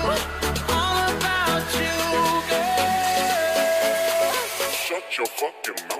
all about you, girl. Shut your fucking mouth.